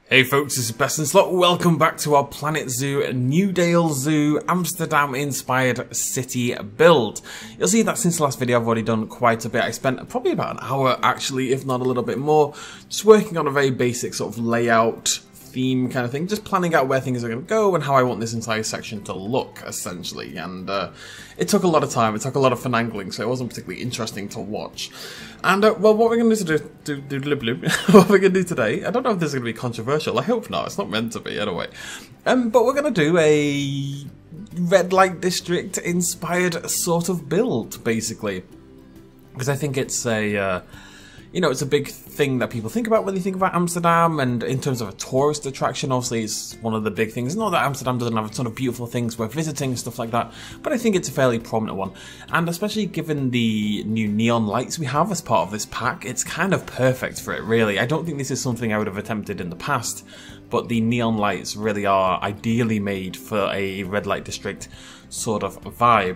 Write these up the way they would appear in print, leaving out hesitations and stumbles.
Hey folks, this is Best in Slot. Welcome back to our Planet Zoo New Dale Zoo Amsterdam inspired city build. You'll see that since the last video I've already done quite a bit. I spent probably about an hour actually, if not a little bit more, just working on a very basic sort of layout theme kind of thing, just planning out where things are going to go and how I want this entire section to look, essentially. And it took a lot of time, it took a lot of finagling, so it wasn't particularly interesting to watch. And well, what we're going to what we're going to do today, I don't know if this is going to be controversial, I hope not, it's not meant to be anyway. But we're going to do a red light district inspired sort of build, basically. Because I think it's a you know, it's a big thing that people think about when they think about Amsterdam, and in terms of a tourist attraction, obviously it's one of the big things. Not that Amsterdam doesn't have a ton of beautiful things worth visiting and stuff like that, but I think it's a fairly prominent one. And especially given the new neon lights we have as part of this pack, it's kind of perfect for it, really. I don't think this is something I would have attempted in the past, but the neon lights really are ideally made for a red light district sort of vibe.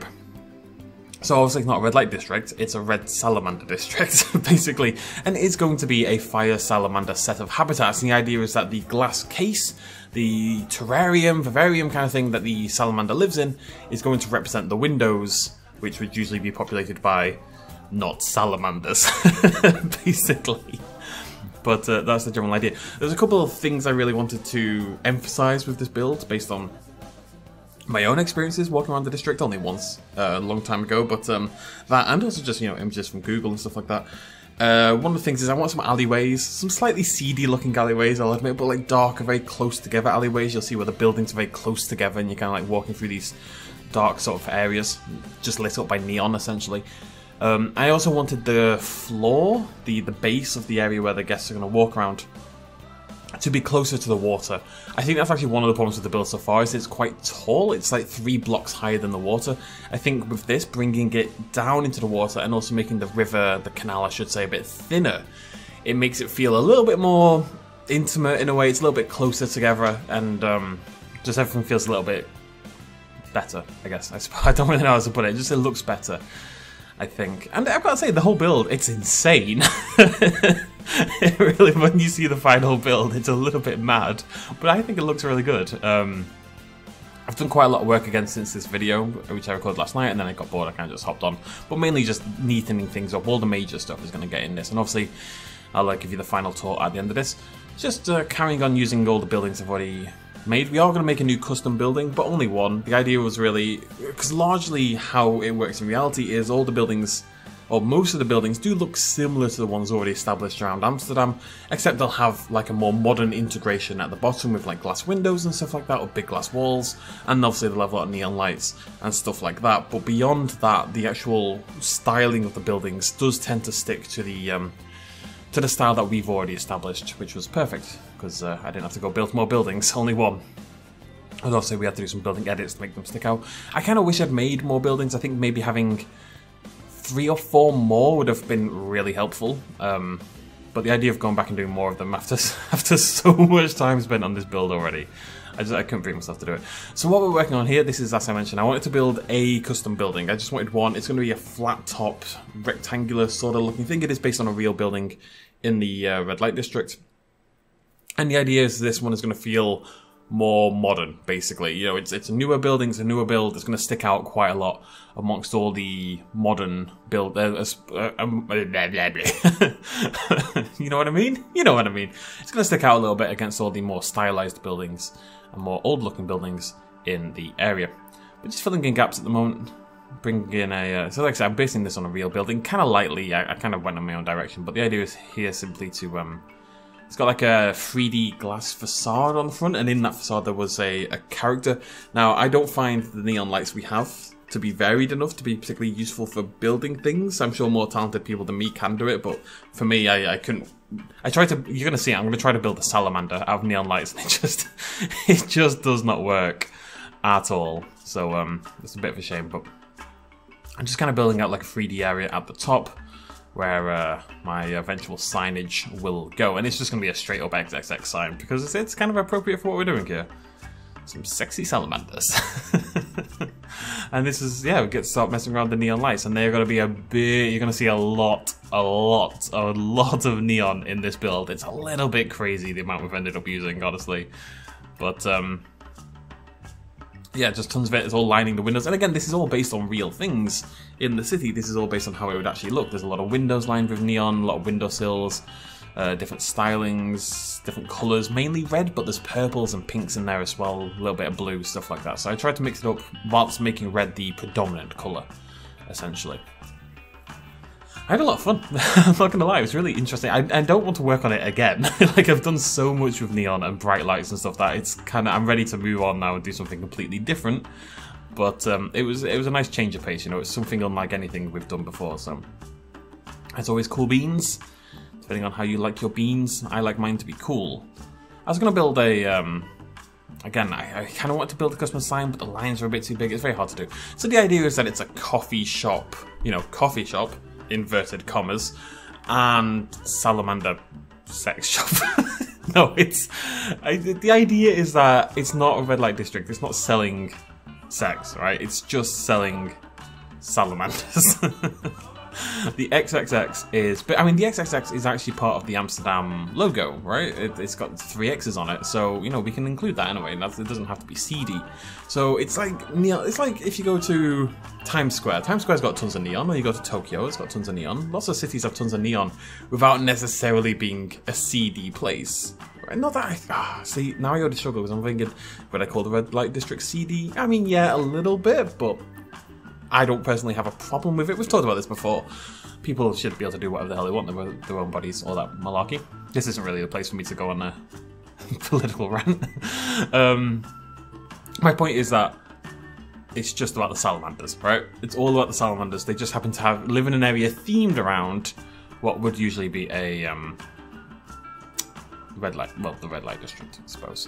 So obviously it's not a red light district, it's a red salamander district, basically. And it's going to be a fire salamander set of habitats. And the idea is that the glass case, the terrarium, vivarium kind of thing that the salamander lives in, is going to represent the windows, which would usually be populated by not salamanders, basically. But that's the general idea. There's a couple of things I really wanted to emphasize with this build based on my own experiences walking around the district, only once a long time ago, but that, and also just, you know, images from Google and stuff like that. One of the things is I want some alleyways, some slightly seedy looking alleyways, I'll admit, but like darker, very close together alleyways. You'll see where the buildings are very close together and you're kind of like walking through these dark sort of areas, just lit up by neon essentially. I also wanted the floor, the base of the area where the guests are going to walk around, to be closer to the water. I think that's actually one of the problems with the build so far, is it's quite tall. It's like 3 blocks higher than the water. I think with this, bringing it down into the water and also making the river, the canal I should say, a bit thinner, it makes it feel a little bit more intimate in a way. It's a little bit closer together, and just everything feels a little bit better, I guess. I don't really know how to put it. Just it looks better, I think. And I've got to say, the whole build, it's insane. It really, when you see the final build, it's a little bit mad, but I think it looks really good. I've done quite a lot of work again since this video, which I recorded last night, and then I got bored, I kind of just hopped on. But mainly just neatening things up. All the major stuff is going to get in this, and obviously I'll give you the final tour at the end of this. Just carrying on using all the buildings I've already made. We are going to make a new custom building, but only one. The idea was really, because largely how it works in reality is all the buildings, or most of the buildings, do look similar to the ones already established around Amsterdam, except they'll have like a more modern integration at the bottom with like glass windows and stuff like that, or big glass walls, and obviously they'll have a lot of neon lights and stuff like that. But beyond that, the actual styling of the buildings does tend to stick to the style that we've already established, which was perfect, because I didn't have to go build more buildings, only one. And obviously we had to do some building edits to make them stick out. I kind of wish I'd made more buildings. I think maybe having 3 or 4 more would have been really helpful, but the idea of going back and doing more of them after so much time spent on this build already, I couldn't bring myself to do it. So what we're working on here, this is, as I mentioned, I wanted to build a custom building. I just wanted one. It's going to be a flat top, rectangular sort of looking thing. It is based on a real building in the red light district, and the idea is this one is going to feel more modern, basically. You know, it's a newer building, it's a newer build. It's going to stick out quite a lot amongst all the modern build. You know what I mean? You know what I mean. It's going to stick out a little bit against all the more stylized buildings and more old-looking buildings in the area. But just filling in gaps at the moment. Bringing in a so like I said, I'm basing this on a real building, kind of lightly. I kind of went in my own direction, but the idea is here simply to it's got like a 3D glass facade on the front, and in that facade there was a character. Now, I don't find the neon lights we have to be varied enough to be particularly useful for building things. I'm sure more talented people than me can do it, but for me, I couldn't. I tried to. You're gonna see it. I'm gonna try to build a salamander out of neon lights, and it just does not work at all. So it's a bit of a shame, but I'm just kind of building out like a 3D area at the top, where my eventual signage will go. And it's just going to be a straight up XXX sign, because it's kind of appropriate for what we're doing here. Some sexy salamanders. And this is, yeah, we get to start messing around the neon lights, and they're going to be a bit, you're going to see a lot a lot of neon in this build. It's a little bit crazy the amount we've ended up using, honestly. But yeah, just tons of it. It's all lining the windows. And again, this is all based on real things in the city. This is all based on how it would actually look. There's a lot of windows lined with neon, a lot of windowsills, different stylings, different colours, mainly red, but there's purples and pinks in there as well, a little bit of blue, stuff like that. So I tried to mix it up whilst making red the predominant colour, essentially. I had a lot of fun. I'm not gonna lie, it was really interesting. I don't want to work on it again. Like, I've done so much with neon and bright lights and stuff that it's kind of, I'm ready to move on now and do something completely different. But it was a nice change of pace, you know. It's something unlike anything we've done before. So as always, cool beans. Depending on how you like your beans, I like mine to be cool. I was gonna build a again, I kind of want to build a custom sign, but the lines are a bit too big. It's very hard to do. So the idea is that it's a coffee shop, you know, coffee shop, inverted commas, and salamander sex shop. No, the idea is that it's not a red light district. It's not selling sex, right? It's just selling salamanders. The XXX is, but I mean, the XXX is actually part of the Amsterdam logo, right? It's got 3 X's on it, so you know we can include that in a way. It doesn't have to be seedy. So it's like neon. It's like if you go to Times Square. Times Square's got tons of neon, or you go to Tokyo, it's got tons of neon. Lots of cities have tons of neon without necessarily being a seedy place. Right? Not that see, now I already struggle because I'm thinking, would I call the red light district seedy? I mean, yeah, a little bit, but I don't personally have a problem with it. We've talked about this before. People should be able to do whatever the hell they want with their own bodies, all that malarkey. This isn't really the place for me to go on a political rant. My point is that it's just about the salamanders, right? It's all about the salamanders. They just happen to live in an area themed around what would usually be a red light, well, the red light district, I suppose.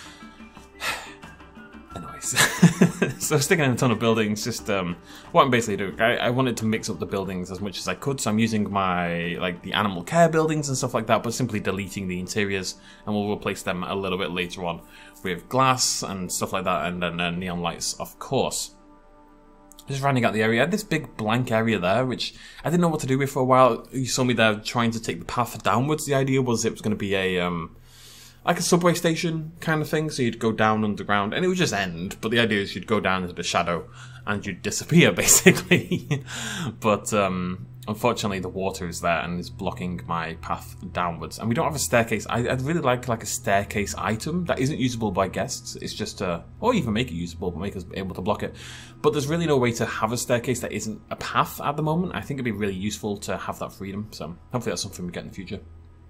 Anyways, so sticking in a ton of buildings, just what I'm basically doing, I wanted to mix up the buildings as much as I could, so I'm using my, like, the animal care buildings and stuff like that, but simply deleting the interiors, and we'll replace them a little bit later on with glass and stuff like that, and then neon lights, of course. Just rounding out the area, I had this big blank area there, which I didn't know what to do with for a while. You saw me there trying to take the path downwards. The idea was it was going to be a like a subway station kind of thing, so you'd go down underground, and it would just end, but the idea is you'd go down into the shadow, and you'd disappear, basically. But, unfortunately, the water is there, and is blocking my path downwards, and we don't have a staircase. I'd really like a staircase item that isn't usable by guests, it's just or even make it usable, but make us able to block it. But there's really no way to have a staircase that isn't a path at the moment. I think it'd be really useful to have that freedom, so hopefully that's something we get in the future.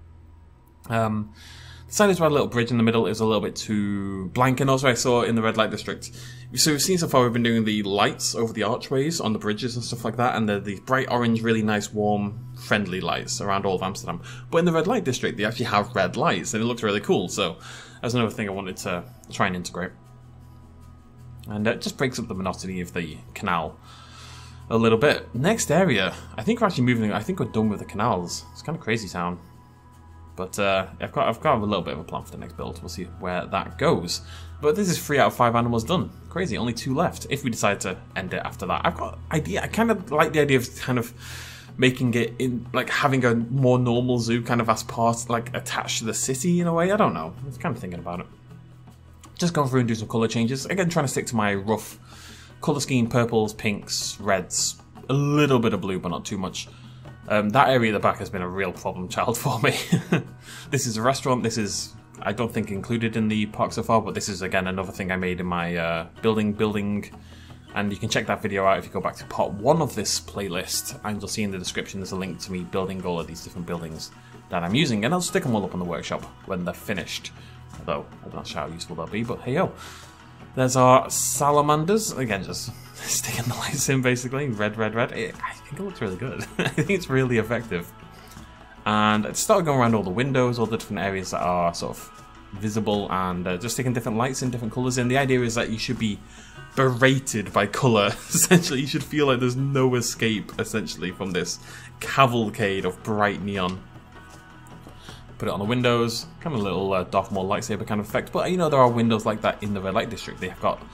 Decided to add a little bridge in the middle. It was a little bit too blank, and also I saw in the red light district. So we've seen so far we've been doing the lights over the archways on the bridges and stuff like that, and the bright orange, really nice, warm, friendly lights around all of Amsterdam. But in the red light district, they actually have red lights, and it looks really cool. So that's another thing I wanted to try and integrate, and it just breaks up the monotony of the canal a little bit. Next area, I think we're actually moving. I think we're done with the canals. It's kind of crazy town. But I've got a little bit of a plan for the next build. We'll see where that goes. But this is 3 out of 5 animals done. Crazy, only 2 left. If we decide to end it after that, I've got idea. I kind of like the idea of kind of making it in, like, having a more normal zoo kind of as part, like, attached to the city in a way. I don't know. I was kind of thinking about it. Just going through and do some color changes. Again, trying to stick to my rough color scheme: purples, pinks, reds, a little bit of blue, but not too much. That area at the back has been a real problem child for me. This is a restaurant. This is, I don't think, included in the park so far, but this is, again, another thing I made in my building. And you can check that video out if you go back to part 1 of this playlist, and you'll see in the description there's a link to me building all of these different buildings that I'm using, and I'll stick them all up on the workshop when they're finished. Although, I'm not sure how useful they'll be, but hey yo. There's our salamanders. Again, just sticking the lights in, basically. Red, red, red. I think it looks really good. I think it's really effective. And I started going around all the windows, all the different areas that are sort of visible, and just sticking different lights in, different colours in. The idea is that you should be berated by colour. Essentially, you should feel like there's no escape, essentially, from this cavalcade of bright neon. Put it on the windows, kind of a little Darth Maul lightsaber kind of effect. But, you know, there are windows like that in the red light district. They've got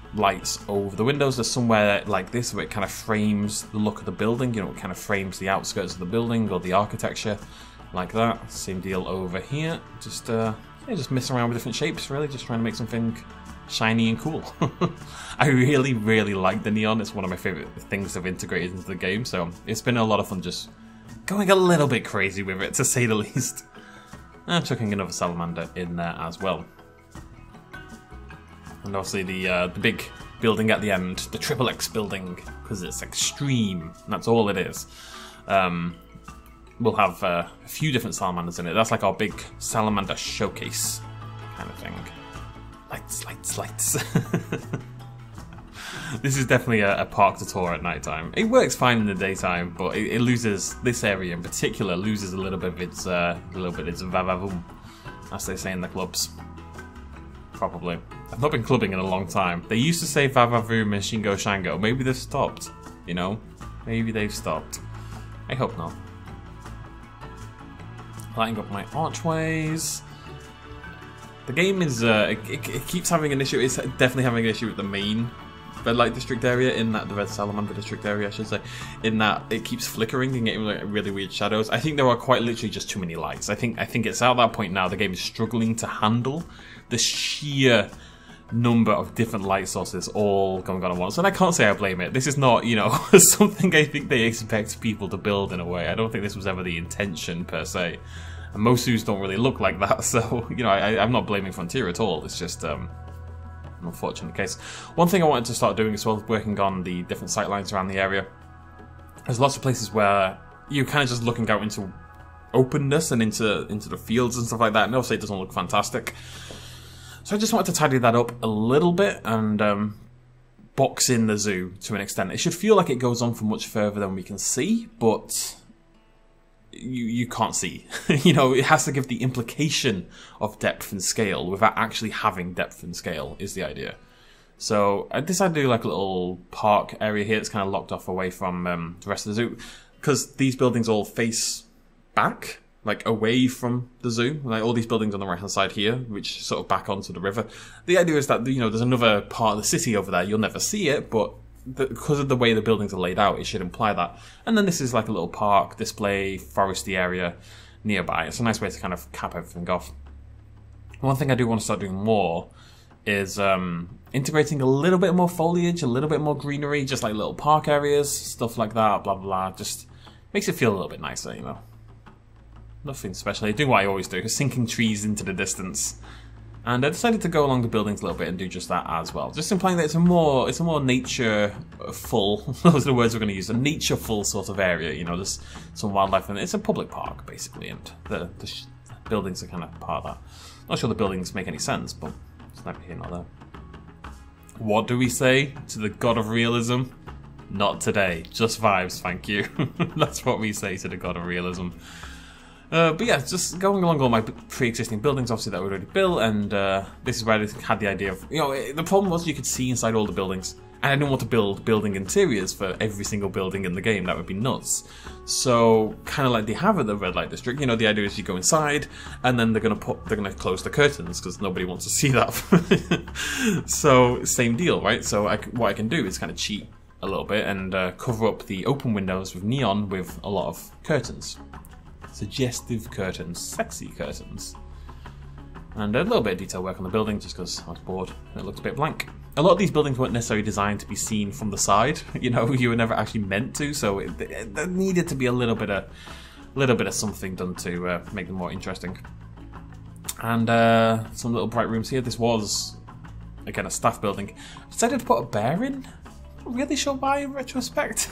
lights over the windows. There's somewhere like this where it kind of frames the look of the building, you know, it kind of frames the outskirts of the building or the architecture like that. Same deal over here. Just just messing around with different shapes, really, just trying to make something shiny and cool. I really, really like the neon. It's one of my favorite things I've integrated into the game, so it's been a lot of fun just going a little bit crazy with it, to say the least. And chucking another salamander in there as well. And obviously the big building at the end, the Triple X building, because it's extreme, and that's all it is. We'll have a few different salamanders in it. That's like our big salamander showcase kind of thing. Lights, lights, lights. This is definitely a park to tour at night time. It works fine in the daytime, but it loses, this area in particular loses a little bit of its va-va-voom, as they say in the clubs. Probably. I've not been clubbing in a long time. They used to say va-va-voom and Shingo Shango. Maybe they've stopped, you know? Maybe they've stopped. I hope not. Lighting up my archways. The game is, it keeps having an issue. It's definitely having an issue with the main red light district area, in that, the red salamander district area I should say, in that it keeps flickering and getting like really weird shadows. I think there are quite literally just too many lights. I think it's at that point now the game is struggling to handle the sheer number of different light sources all going on at once. And I can't say I blame it. This is not, you know, something I think they expect people to build in a way. I don't think this was ever the intention per se. And most zoos don't really look like that, so, you know, I'm not blaming Frontier at all. It's just an unfortunate case. One thing I wanted to start doing as well is working on the different sightlines around the area. There's lots of places where you're kind of just looking out into openness and into the fields and stuff like that. And obviously it doesn't look fantastic. So I just wanted to tidy that up a little bit and box in the zoo to an extent. It should feel like it goes on for much further than we can see, but you can't see. You know, it has to give the implication of depth and scale without actually having depth and scale is the idea. So I decided to do like a little park area here that's kind of locked off away from the rest of the zoo, because these buildings all face back, like away from the zoo, like all these buildings on the right hand side here, which sort of back onto the river. The idea is that, you know, there's another part of the city over there, you'll never see it, but because of the way the buildings are laid out, it should imply that. And then this is like a little park, display, foresty area nearby. It's a nice way to kind of cap everything off. One thing I do want to start doing more is integrating a little bit more foliage, a little bit more greenery, just like little park areas, stuff like that, blah, blah, blah. Just makes it feel a little bit nicer, you know. Nothing special. Doing what I always do, sinking trees into the distance. And I decided to go along the buildings a little bit and do just that as well. Just implying that it's a more nature-full, those are the words we're going to use, a nature-full sort of area. You know, there's some wildlife and it's a public park, basically, and the buildings are kind of part of that. Not sure the buildings make any sense, but it's neither here nor there. What do we say to the god of realism? Not today. Just vibes, thank you. That's what we say to the god of realism. But yeah, just going along all my pre-existing buildings, obviously, that we already built, and this is where I had the idea of, you know, the problem was you could see inside all the buildings, and I didn't want to build building interiors for every single building in the game. That would be nuts. So, kind of like they have at the red light district, you know, the idea is you go inside, and then they're gonna close the curtains because nobody wants to see that. So, same deal, right? So, what I can do is kind of cheat a little bit and cover up the open windows with neon with a lot of curtains. Suggestive curtains, sexy curtains. And a little bit of detail work on the building just because I was bored and it looked a bit blank. A lot of these buildings weren't necessarily designed to be seen from the side, you know, you were never actually meant to, so there needed to be a little bit of something done to make them more interesting. And some little bright rooms here. This was, again, a staff building. I decided to put a bear in. Not really sure why in retrospect.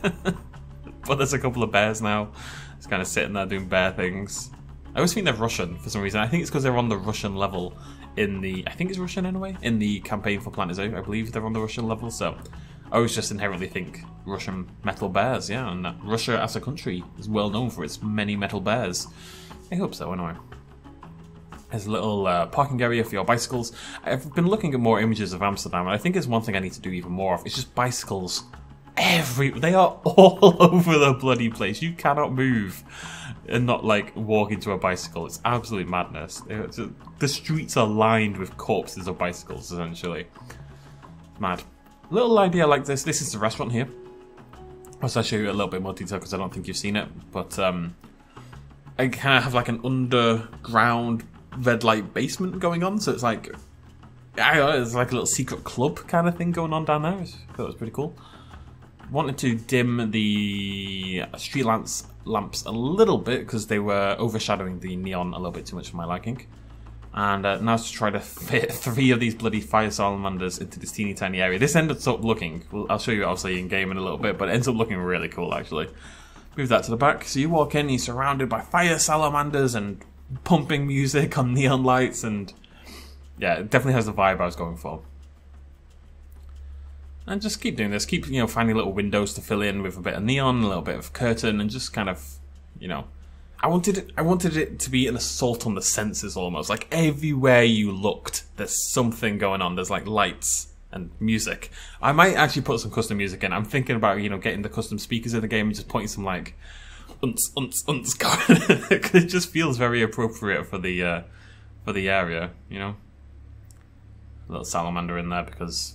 But there's a couple of bears now. It's kind of sitting there doing bear things. I always think they're Russian for some reason. I think it's because they're on the Russian level in the... I think it's Russian anyway. In the campaign for Planet Zoo, I believe they're on the Russian level. So I always just inherently think Russian metal bears, yeah. And Russia as a country is well known for its many metal bears. I hope so, anyway. There's a little parking area for your bicycles. I've been looking at more images of Amsterdam, and I think it's one thing I need to do even more of. It's just bicycles. They are all over the bloody place. You cannot move and not like walk into a bicycle. It's absolute madness. The streets are lined with corpses of bicycles, essentially. Mad. Little idea like this. This is the restaurant here. I'll show you a little bit more detail because I don't think you've seen it. But I kind of have like an underground red light basement going on. So it's like, I don't know, it's like a little secret club kind of thing going on down there. I thought it was pretty cool. Wanted to dim the street lamps a little bit because they were overshadowing the neon a little bit too much for my liking. And now to try to fit 3 of these bloody fire salamanders into this teeny tiny area. This ended up looking, well, I'll show you obviously in game in a little bit, but it ends up looking really cool actually. Move that to the back. So you walk in, you're surrounded by fire salamanders and pumping music on neon lights, and yeah, it definitely has the vibe I was going for. And just keep doing this, keep, you know, finding little windows to fill in with a bit of neon, a little bit of curtain, and just kind of, you know, I wanted it to be an assault on the senses almost. Like everywhere you looked, there's something going on. There's like lights and music. I might actually put some custom music in. I'm thinking about, you know, getting the custom speakers in the game and just putting some like unts going. It just feels very appropriate for the area, you know. A little salamander in there because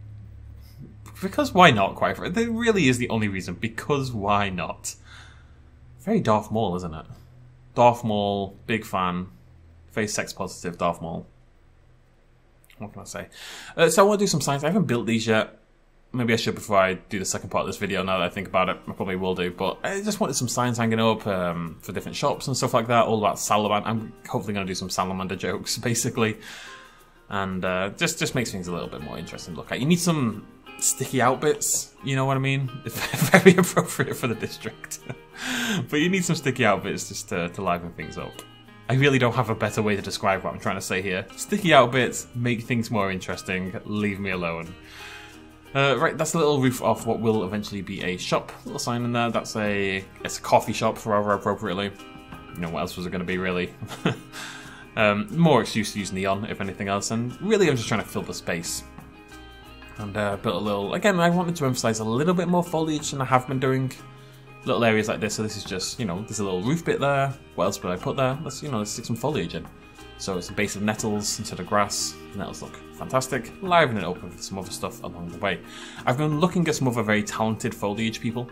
why not? Quite frankly, there really is the only reason. Because why not? Very Darth Maul, isn't it? Darth Maul, big fan. Very sex positive Darth Maul. What can I say? So I want to do some science. I haven't built these yet. Maybe I should before I do the second part of this video, now that I think about it. I probably will do. But I just wanted some signs hanging up for different shops and stuff like that. All about salamander. I'm hopefully going to do some salamander jokes, basically. And just makes things a little bit more interesting to look at. You need some sticky out bits, you know what I mean? It's very appropriate for the district. But you need some sticky out bits just to liven things up. I really don't have a better way to describe what I'm trying to say here. Sticky out bits make things more interesting. Leave me alone. Right, that's a little roof off what will eventually be a shop. Little sign in there. It's a coffee shop, rather appropriately. You know, what else was it going to be, really? More excuse to use neon, if anything else. And really, I'm just trying to fill the space. And built a little... Again, I wanted to emphasize a little bit more foliage than I have been doing. Little areas like this. So this is just, you know, there's a little roof bit there. What else would I put there? Let's stick some foliage in. So it's a base of nettles instead of grass. The nettles look fantastic. Liven it up with some other stuff along the way. I've been looking at some other very talented foliage people.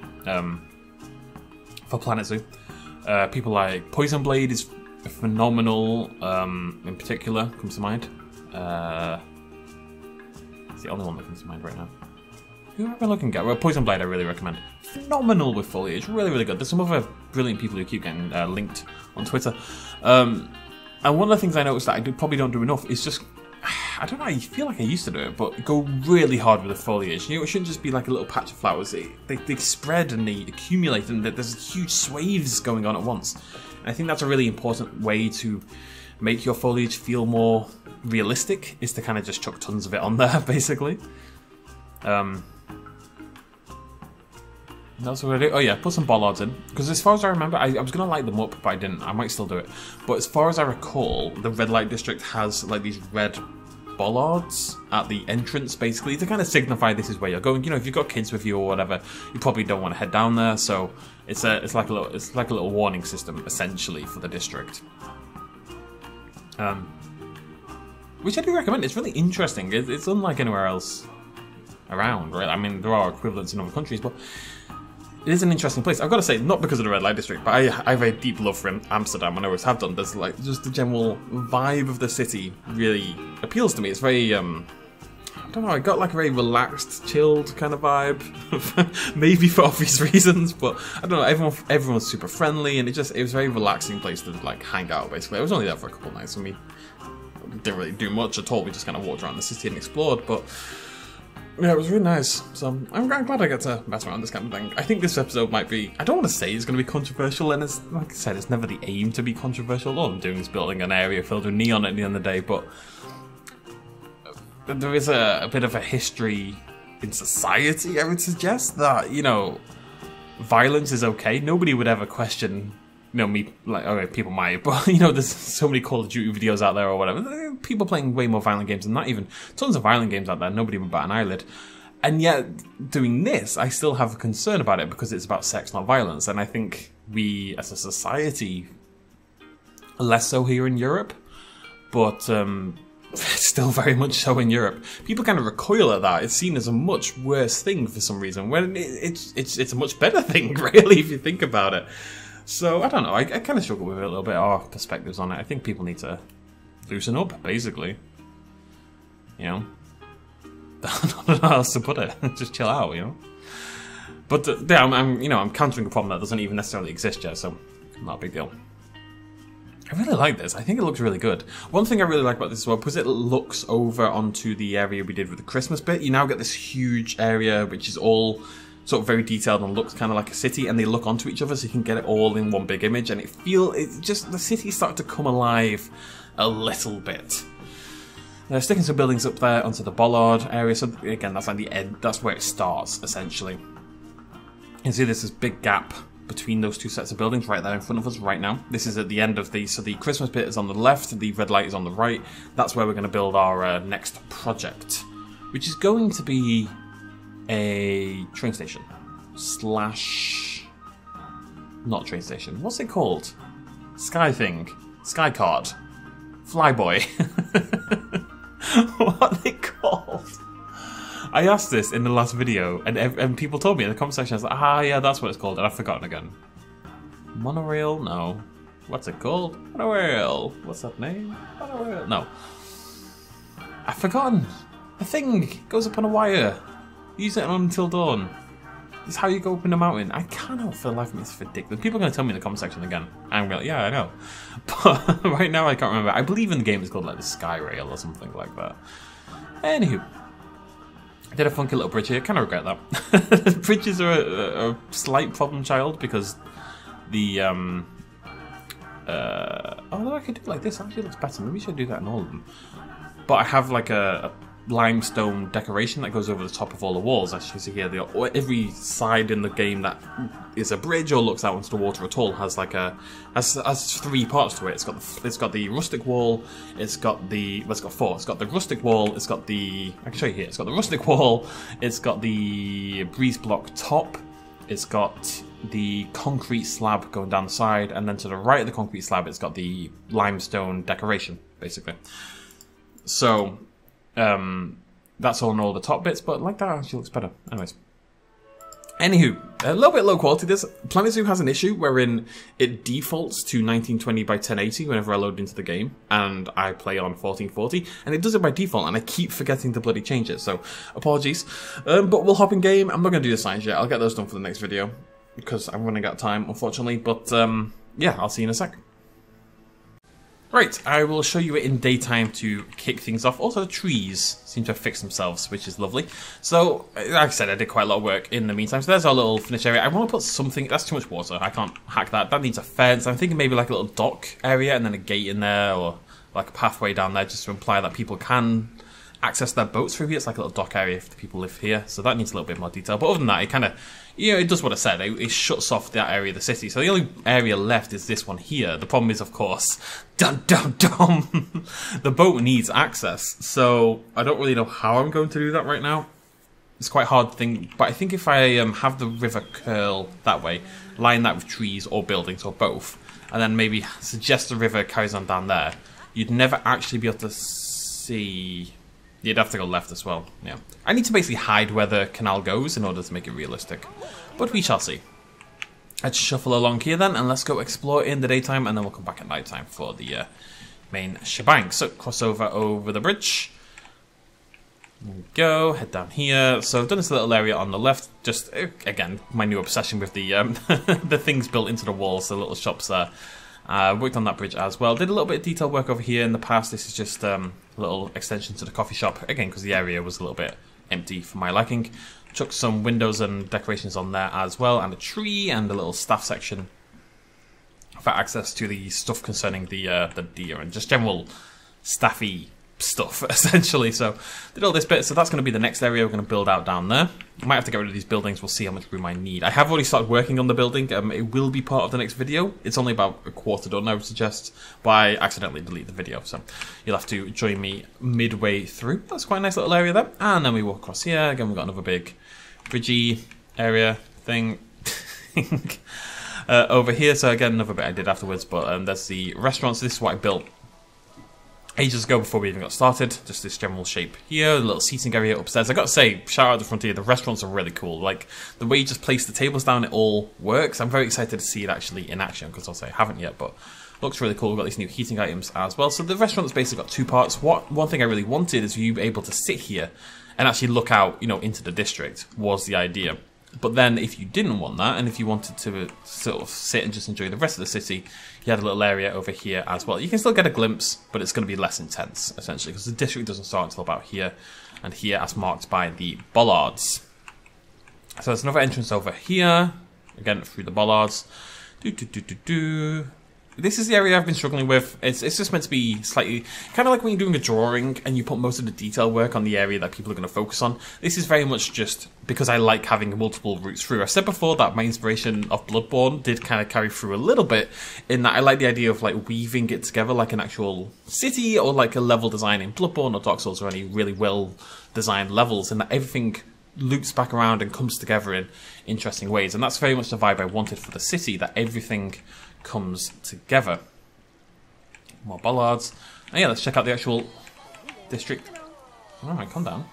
For Planet Zoo. People like Poison Blade is phenomenal. In particular, comes to mind. It's the only one that comes to mind right now. Who have I been looking at? Well, Poison Blade I really recommend. Phenomenal with foliage, really, really good. There's some other brilliant people who keep getting linked on Twitter. And one of the things I noticed that I probably don't do enough is just, I don't know, I feel like I used to do it, but go really hard with the foliage. You know, it shouldn't just be like a little patch of flowers. They spread and they accumulate, and there's huge swathes going on at once. And I think that's a really important way to make your foliage feel more realistic, is to kind of just chuck tons of it on there, basically. That's what I do. Oh yeah, put some bollards in. Because as far as I remember, I was going to light them up, but I didn't. I might still do it. But as far as I recall, the red light district has like these red bollards at the entrance, basically, to kind of signify this is where you're going. You know, if you've got kids with you or whatever, you probably don't want to head down there. So it's like a little warning system, essentially, for the district. Which I do recommend. It's really interesting. It's unlike anywhere else around, right? I mean, there are equivalents in other countries, but it is an interesting place. I've got to say, not because of the red light district, but I have a deep love for Amsterdam, and I always have done. There's like just the general vibe of the city really appeals to me. It's very, I don't know, I got like a very relaxed, chilled kind of vibe. Maybe for obvious reasons, but I don't know, everyone's super friendly, and it was a very relaxing place to like hang out, basically. I was only there for a couple of nights, and we didn't really do much at all. We just kind of walked around the city and explored, but yeah, it was really nice. So I'm glad I get to mess around this kind of thing. I think this episode might be, I don't want to say it's going to be controversial, and it's, like I said, it's never the aim to be controversial. All I'm doing is building an area filled with neon at the end of the day, but there is a bit of a history in society, I would suggest, that, you know, violence is okay. Nobody would ever question, you know, me, like, okay, people might, but, you know, there's so many Call of Duty videos out there or whatever. People playing way more violent games than that, even. Tons of violent games out there, nobody would bat an eyelid. And yet, doing this, I still have a concern about it because it's about sex, not violence. And I think we, as a society, less so here in Europe, but It's still very much so in Europe. People kind of recoil at that. It's seen as a much worse thing for some reason, when it's a much better thing, really, if you think about it. So, I don't know, I kind of struggle with it a little bit, our perspectives on it. I think people need to loosen up, basically. You know? I don't know how else to put it. Just chill out, you know? But, yeah, I'm countering a problem that doesn't even necessarily exist yet, so not a big deal. I really like this. I think it looks really good. One thing I really like about this as well, because it looks over onto the area we did with the Christmas bit, you now get this huge area which is all sort of very detailed and looks kind of like a city, and they look onto each other so you can get it all in one big image, and the city's starting to come alive a little bit. They're sticking some buildings up there onto the bollard area, so again, that's like the end, that's where it starts, essentially. You can see there's this big gap between those two sets of buildings right there in front of us right now. This is at the end of so the Christmas bit is on the left, the red light is on the right. That's where we're going to build our next project, which is going to be a train station slash not train station. What's it called? Sky thing, sky card, flyboy. What are they called? I asked this in the last video, and people told me in the comment section. I was like, yeah, that's what it's called, and I've forgotten again. Monorail? No. What's it called? Monorail. What's that name? Monorail. No. I've forgotten. The thing goes up on a wire. Use it on Until Dawn. It's how you go up in the mountain. I cannot for the life of me. It's ridiculous. People are going to tell me in the comment section again. I'm going to be like, yeah, I know. But right now I can't remember. I believe in the game it's called like the Sky Rail or something like that. Anywho. I did a funky little bridge here. Kind of regret that. Bridges are a slight problem child because the although I could do it like this, actually looks better. Maybe I should do that in all of them. But I have like a limestone decoration that goes over the top of all the walls. As you can see here, every side in the game that is a bridge or looks out into the water at all has like has three parts to it. It's got the rustic wall. It's got four. It's got the rustic wall. It's got the I can show you here. It's got the rustic wall. It's got the breeze block top. It's got the concrete slab going down the side, and then to the right of the concrete slab, it's got the limestone decoration, basically. So. That's all in all the top bits, but like that actually looks better. Anyways. Anywho, a little bit low quality. This Planet Zoo has an issue wherein it defaults to 1920 by 1080 whenever I load into the game, and I play on 1440, and it does it by default, and I keep forgetting to bloody change it, so apologies. But we'll hop in game. I'm not going to do the signs yet. I'll get those done for the next video, because I'm running out of time, unfortunately, but yeah, I'll see you in a sec. Right, I will show you it in daytime to kick things off. Also, the trees seem to have fixed themselves, which is lovely. So, like I said, I did quite a lot of work in the meantime. So there's our little finished area. I want to put something... That's too much water. I can't hack that. That needs a fence. I'm thinking maybe like a little dock area and then a gate in there, or like a pathway down there, just to imply that people can access their boats through here. It's like a little dock area if the people live here. So that needs a little bit more detail. But other than that, it kind of... You know, it does what I said. It shuts off that area of the city. So the only area left is this one here. The problem is, of course, dun dun dun, the boat needs access. So I don't really know how I'm going to do that right now. It's quite a hard thing. But I think if I have the river curl that way, line that with trees or buildings or both, and then maybe suggest the river carries on down there, you'd never actually be able to see... You'd have to go left as well, yeah. I need to basically hide where the canal goes in order to make it realistic. But we shall see. Let's shuffle along here then, and let's go explore in the daytime, and then we'll come back at night time for the main shebang. So, cross over the bridge. There we go, head down here. So I've done this little area on the left, just, again, my new obsession with the the things built into the walls, the little shops there. Worked on that bridge as well. Did a little bit of detail work over here in the past. This is just a little extension to the coffee shop. Again, because the area was a little bit empty for my liking. Chucked some windows and decorations on there as well. And a tree and a little staff section for access to the stuff concerning the deer and just general staffy stuff, essentially. So did all this bit. So that's going to be the next area we're going to build out down there. I might have to get rid of these buildings. We'll see how much room I need. I have already started working on the building. It will be part of the next video. It's only about a quarter done, I would suggest, but I accidentally delete the video, so you'll have to join me midway through. That's quite a nice little area there. And then we walk across here. Again, we've got another big bridgey area thing. Over here, so again, another bit I did afterwards, but there's the restaurant. So this is what I built ages ago before we even got started. Just this general shape here, a little seating area upstairs. I got to say, shout out to Frontier, the restaurants are really cool. Like, the way you just place the tables down, it all works. I'm very excited to see it actually in action, because I'll say I haven't yet, but looks really cool. We've got these new heating items as well. So the restaurant's basically got two parts. One thing I really wanted is you able to sit here and actually look out, you know, into the district, was the idea. But then if you didn't want that, and if you wanted to sort of sit and just enjoy the rest of the city, you had a little area over here as well. You can still get a glimpse, but it's going to be less intense, essentially, because the district doesn't start until about here, and here as marked by the bollards. So there's another entrance over here, again through the bollards. This is the area I've been struggling with. It's just meant to be slightly, kind of like when you're doing a drawing and you put most of the detail work on the area that people are going to focus on. This is very much just because I like having multiple routes through. I said before that my inspiration of Bloodborne did kind of carry through a little bit, in that I like the idea of like weaving it together like an actual city, or like a level design in Bloodborne or Dark Souls, or any really well designed levels, and that everything loops back around and comes together in interesting ways. And that's very much the vibe I wanted for the city, that everything comes together. More bollards. And yeah, let's check out the actual district. Alright, calm down.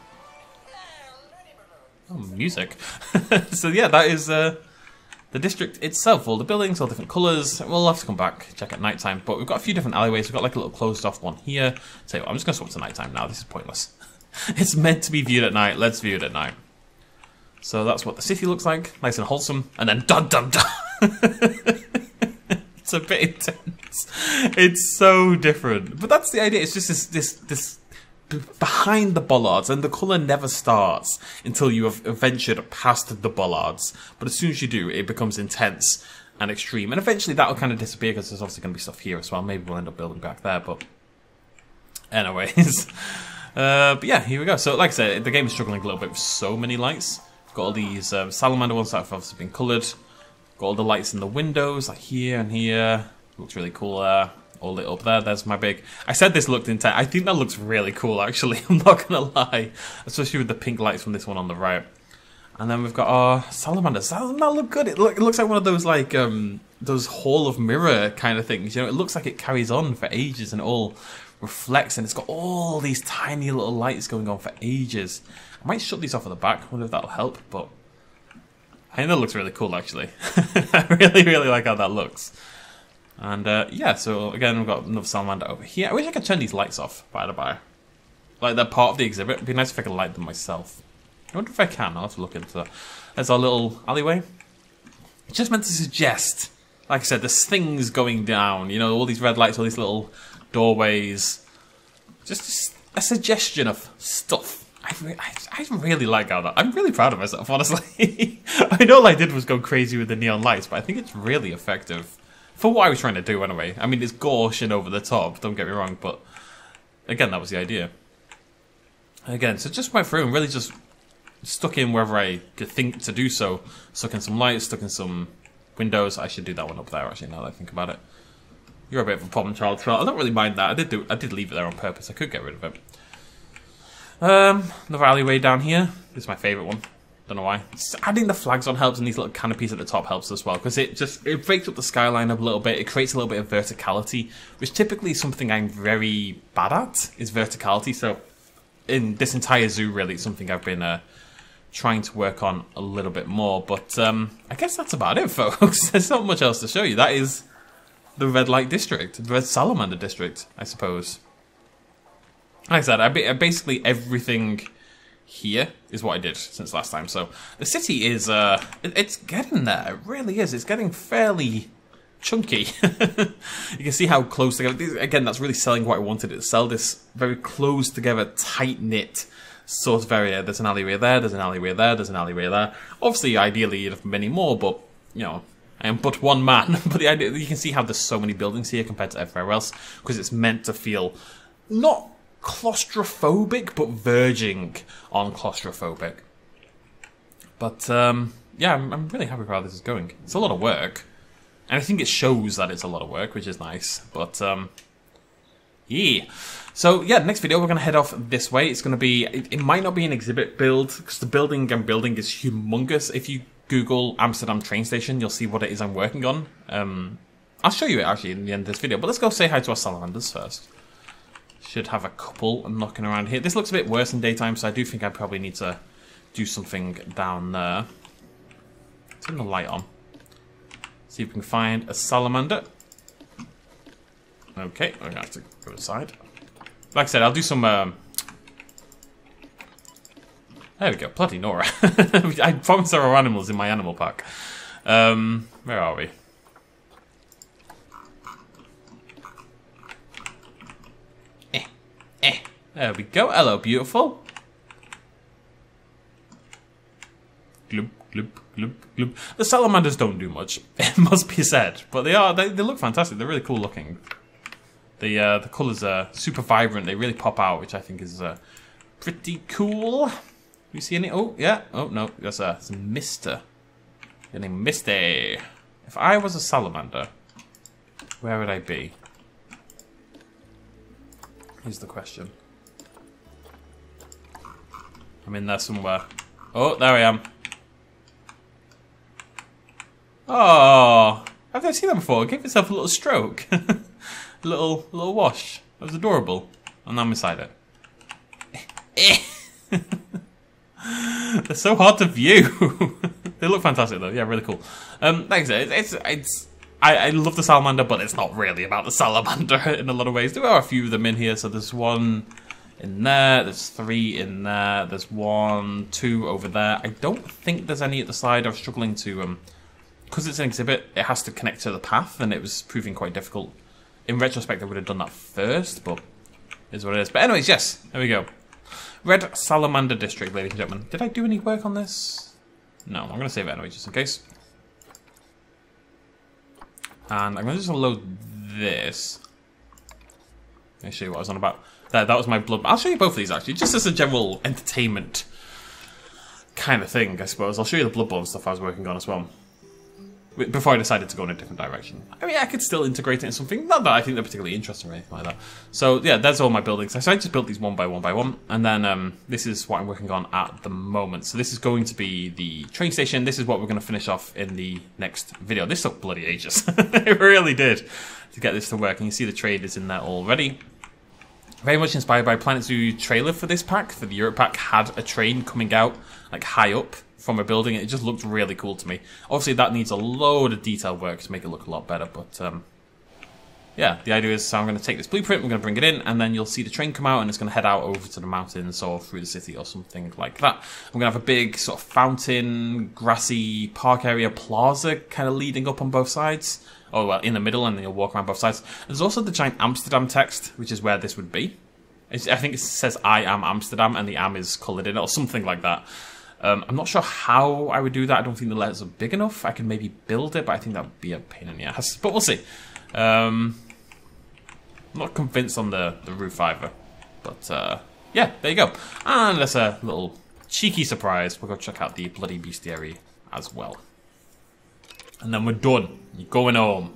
Oh, music. So yeah, that is the district itself. All the buildings, all different colours. We'll have to come back, check at night time. But we've got a few different alleyways. We've got like a little closed off one here. So I'm just going to swap to night time now. This is pointless. It's meant to be viewed at night. Let's view it at night. So that's what the city looks like. Nice and wholesome. And then dun dun dun. It's a bit intense. It's so different. But that's the idea. It's just this behind the bollards, and the colour never starts until you have ventured past the bollards. But as soon as you do, it becomes intense and extreme. And eventually that'll kind of disappear, because there's obviously going to be stuff here as well. Maybe we'll end up building back there, but anyways. But yeah, here we go. So like I said, the game is struggling a little bit with so many lights. Got all these salamander ones that have obviously been coloured. Got all the lights in the windows, like here and here. Looks really cool there. All lit up there. There's my big... I said this looked intense. I think that looks really cool, actually. I'm not going to lie. Especially with the pink lights from this one on the right. And then we've got our salamanders. Doesn't that look good? It looks like one of those, like, those Hall of Mirror kind of things. You know, it looks like it carries on for ages and all reflects. And it's got all these tiny little lights going on for ages. I might shut these off at the back. I wonder if that'll help, but... I think that looks really cool, actually. I really, really like how that looks. And, yeah, so, again, we've got another salamander over here. I wish I could turn these lights off, by the by. Like, they're part of the exhibit. It'd be nice if I could light them myself. I wonder if I can. I'll have to look into that. There's our little alleyway. It's just meant to suggest, like I said, there's things going down. You know, all these red lights, all these little doorways. Just a suggestion of stuff. I really like how that... I'm really proud of myself, honestly. I know all I did was go crazy with the neon lights, but I think it's really effective. For what I was trying to do, anyway. I mean, it's gauche and over the top, don't get me wrong, but... Again, that was the idea. Again, so just went through and really just stuck in wherever I could think to do so. Stuck in some lights, stuck in some windows. I should do that one up there, actually, now that I think about it. You're a bit of a problem child, so I don't really mind that. I did leave it there on purpose. I could get rid of it. Another alleyway down here. This is my favourite one. Don't know why. Just adding the flags on helps, and these little canopies at the top helps as well, because it breaks up the skyline up a little bit. It creates a little bit of verticality, which typically is something I'm very bad at, is verticality. So in this entire zoo, really, it's something I've been trying to work on a little bit more. But I guess that's about it, folks. There's not much else to show you. That is the red light district, the red salamander district, I suppose. Like I said, I basically everything here is what I did since last time. So the city is, it's getting there. It really is. It's getting fairly chunky. You can see how close together. Again, that's really selling what I wanted it to sell. This very close together, tight knit sort of area. There's an alleyway there. There's an alleyway there. There's an alleyway there. Obviously, ideally, you'd have many more, but you know, I am but one man. But the idea, you can see how there's so many buildings here compared to everywhere else, because it's meant to feel not claustrophobic, but verging on claustrophobic. But yeah, I'm really happy with how this is going. It's a lot of work, and I think it shows that it's a lot of work, which is nice. But yeah, so yeah, next video we're gonna head off this way. It's gonna be, it might not be an exhibit build, because the building I'm building is humongous. If you Google Amsterdam train station, you'll see what it is I'm working on. I'll show you it actually in the end of this video, but let's go say hi to our salamanders first. Should have a couple knocking around here. This looks a bit worse in daytime, so I do think I probably need to do something down there. Turn the light on. See if we can find a salamander. Okay, we're gonna have to go aside. Like I said, I'll do some. There we go, bloody Nora. I promised there are animals in my animal park. Where are we? There we go. Hello, beautiful. Gloop, gloop, gloop, gloop. The salamanders don't do much, it must be said, but they look fantastic. They're really cool looking. The colours are super vibrant. They really pop out, which I think is pretty cool. You see any? Oh yeah. Oh no, that's a Mister. Your name Misty. If I was a salamander, where would I be? Here's the question. I'm in there somewhere. Oh, there I am. Oh, I've never seen that before. It gave itself a little stroke. a little wash. That was adorable. And I'm inside it. They're so hard to view. They look fantastic though. Yeah, really cool. Like I said, I love the salamander, but it's not really about the salamander in a lot of ways. There are a few of them in here. So there's one in there. There's 3 in there. There's 1, 2 over there. I don't think there's any at the side. I was struggling to because it's an exhibit. It has to connect to the path, and it was proving quite difficult. In retrospect, I would have done that first, but it is what it is. But anyways, yes, there we go. Red Salamander District, ladies and gentlemen. Did I do any work on this? No, I'm going to save it anyway, just in case. And I'm going to just load this. Let me show you what I was on about. That was my blood. I'll show you both of these, actually, just as a general entertainment kind of thing, I suppose. I'll show you the Bloodborne stuff I was working on as well. Before I decided to go in a different direction. I mean, I could still integrate it in something. Not that I think they're particularly interesting or anything like that. So, yeah, that's all my buildings. So I just built these one by one. And then this is what I'm working on at the moment. So this is going to be the train station. This is what we're going to finish off in the next video. This took bloody ages. It really did to get this to work. And you see the trade is in there already. Very much inspired by Planet Zoo trailer for this pack. For the Europe pack, had a train coming out, like, high up from a building. It just looked really cool to me. Obviously, that needs a load of detail work to make it look a lot better, but yeah, the idea is, so I'm going to take this blueprint, we're going to bring it in, and then you'll see the train come out, and it's going to head out over to the mountains or through the city or something like that. We're going to have a big sort of fountain, grassy park area plaza kind of leading up on both sides. Oh, well, in the middle, and then you'll walk around both sides. There's also the giant Amsterdam text, which is where this would be. I think it says, I am Amsterdam, and the am is coloured in it, or something like that. I'm not sure how I would do that. I don't think the letters are big enough. I can maybe build it, but I think that would be a pain in the ass. But we'll see. I'm not convinced on the roof either. But, yeah, there you go. And that's a little cheeky surprise. We'll go check out the bloody bestiary as well. And then we're done. You're going home.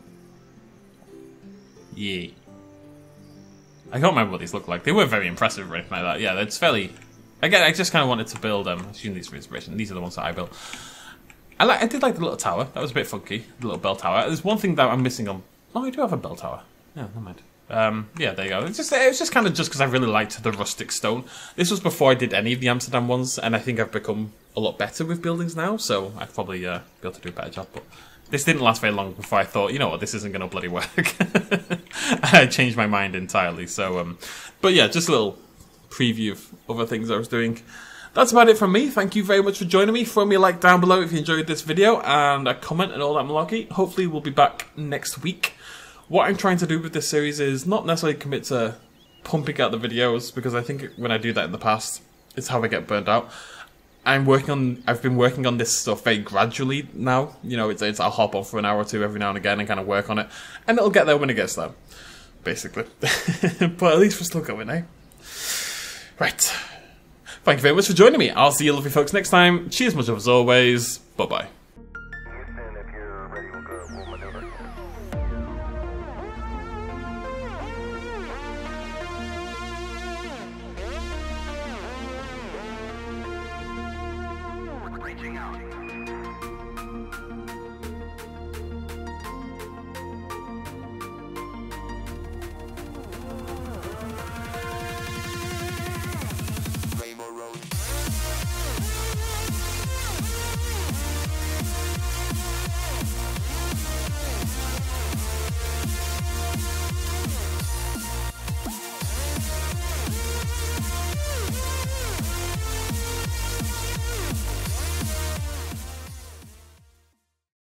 Yeah. I can't remember what these look like. They weren't very impressive or anything like that. Yeah, it's fairly... Again, I just kind of wanted to build using these for inspiration. These are the ones that I built. I did like the little tower. That was a bit funky. The little bell tower. There's one thing that I'm missing on... Oh, I do have a bell tower. Yeah, never mind. Yeah, there you go. It was just kind of just because I really liked the rustic stone. This was before I did any of the Amsterdam ones, and I think I've become a lot better with buildings now, so I'd probably be able to do a better job. But this didn't last very long before I thought, you know what, this isn't going to bloody work. I changed my mind entirely. So, but yeah, just a little preview of other things I was doing. That's about it from me. Thank you very much for joining me. Throw me a like down below if you enjoyed this video, and a comment and all that malarkey. Hopefully we'll be back next week. What I'm trying to do with this series is not necessarily commit to pumping out the videos, because I think when I do that in the past, it's how I get burnt out. I've been working on this stuff very gradually now. You know, I'll hop on for an hour or two every now and again and kind of work on it, and it'll get there when it gets there, basically. But at least we're still going, eh? Right. Thank you very much for joining me. I'll see you lovely folks next time. Cheers much as always. Bye-bye.